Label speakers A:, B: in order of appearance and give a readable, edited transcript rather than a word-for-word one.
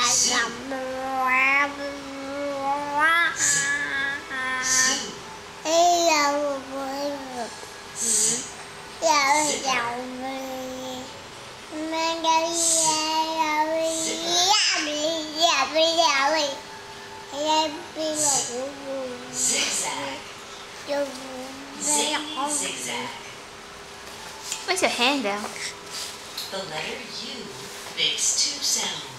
A: Zigzag.
B: Where's your hand out?
A: The letter U makes two sounds.